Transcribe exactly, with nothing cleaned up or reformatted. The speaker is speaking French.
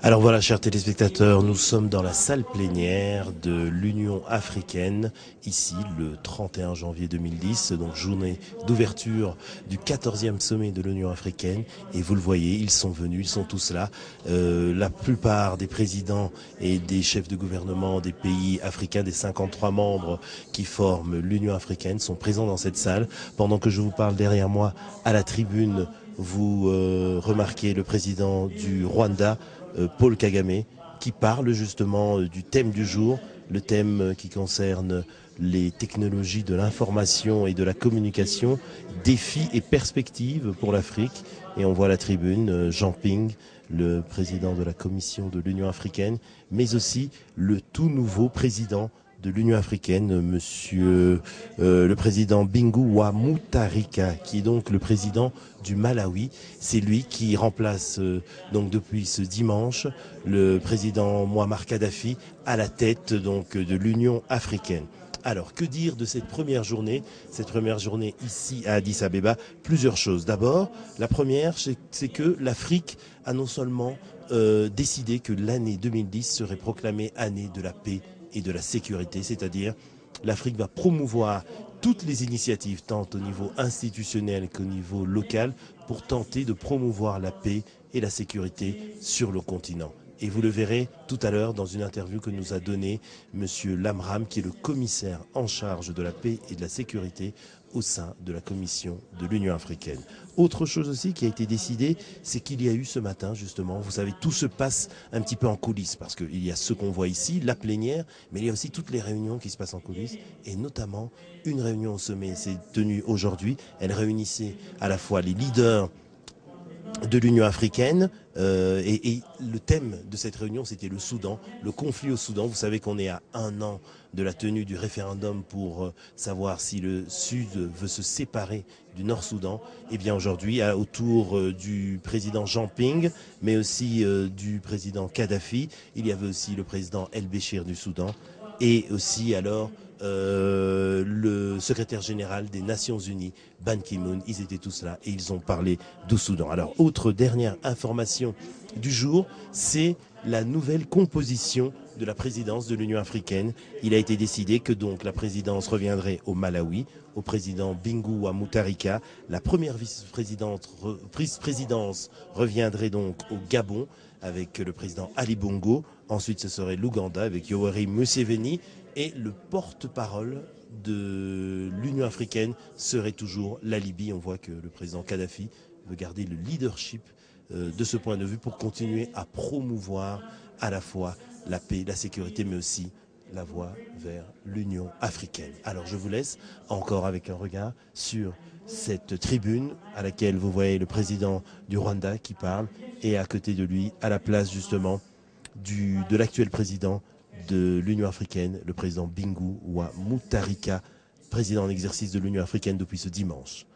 Alors voilà, chers téléspectateurs, nous sommes dans la salle plénière de l'Union africaine, ici le trente et un janvier deux mille dix, donc journée d'ouverture du quatorzième sommet de l'Union africaine. Et vous le voyez, ils sont venus, ils sont tous là. Euh, la plupart des présidents et des chefs de gouvernement des pays africains, des cinquante-trois membres qui forment l'Union africaine, sont présents dans cette salle. Pendant que je vous parle derrière moi, à la tribune, vous euh, remarquez le président du Rwanda, Paul Kagame, qui parle justement du thème du jour, le thème qui concerne les technologies de l'information et de la communication, défis et perspectives pour l'Afrique. Et on voit à la tribune Jean Ping, le président de la Commission de l'Union africaine, mais aussi le tout nouveau président de l'Union africaine, monsieur euh, le président Bingu wa Mutharika, qui est donc le président du Malawi. C'est lui qui remplace euh, donc depuis ce dimanche le président Muammar Kadhafi à la tête donc de l'Union africaine. Alors, que dire de cette première journée Cette première journée ici à Addis Abeba, plusieurs choses. D'abord, la première, c'est que l'Afrique a non seulement euh, décidé que l'année deux mille dix serait proclamée année de la paix et de la sécurité, c'est-à-dire l'Afrique va promouvoir toutes les initiatives, tant au niveau institutionnel qu'au niveau local, pour tenter de promouvoir la paix et la sécurité sur le continent. Et vous le verrez tout à l'heure dans une interview que nous a donnée M. Lamram, qui est le commissaire en charge de la paix et de la sécurité au sein de la Commission de l'Union africaine. Autre chose aussi qui a été décidée, c'est qu'il y a eu ce matin, justement, vous savez, tout se passe un petit peu en coulisses, parce qu'il y a ce qu'on voit ici, la plénière, mais il y a aussi toutes les réunions qui se passent en coulisses, et notamment une réunion au sommet s'est tenue aujourd'hui. Elle réunissait à la fois les leaders de l'Union africaine euh, et, et le thème de cette réunion, c'était le Soudan, le conflit au Soudan. Vous savez qu'on est à un an de la tenue du référendum pour euh, savoir si le Sud veut se séparer du Nord-Soudan. Et bien aujourd'hui, autour euh, du président Jean Ping, mais aussi euh, du président Kadhafi, il y avait aussi le président El-Béchir du Soudan et aussi alors Euh, le secrétaire général des Nations Unies, Ban Ki-moon. Ils étaient tous là et ils ont parlé du Soudan. Alors, autre dernière information du jour, c'est la nouvelle composition de la présidence de l'Union africaine. Il a été décidé que donc la présidence reviendrait au Malawi, au président Bingu wa Mutharika. La première vice-présidente, vice-présidence reviendrait donc au Gabon avec le président Ali Bongo. Ensuite, ce serait l'Ouganda avec Yoweri Museveni. Et le porte-parole de l'Union africaine serait toujours la Libye. On voit que le président Kadhafi veut garder le leadership euh, de ce point de vue pour continuer à promouvoir à la fois la paix, la sécurité, mais aussi la voie vers l'Union africaine. Alors je vous laisse encore avec un regard sur cette tribune à laquelle vous voyez le président du Rwanda qui parle et à côté de lui, à la place justement du, de l'actuel président de l'Union africaine, le président Bingu wa Mutharika, président en exercice de l'Union africaine depuis ce dimanche.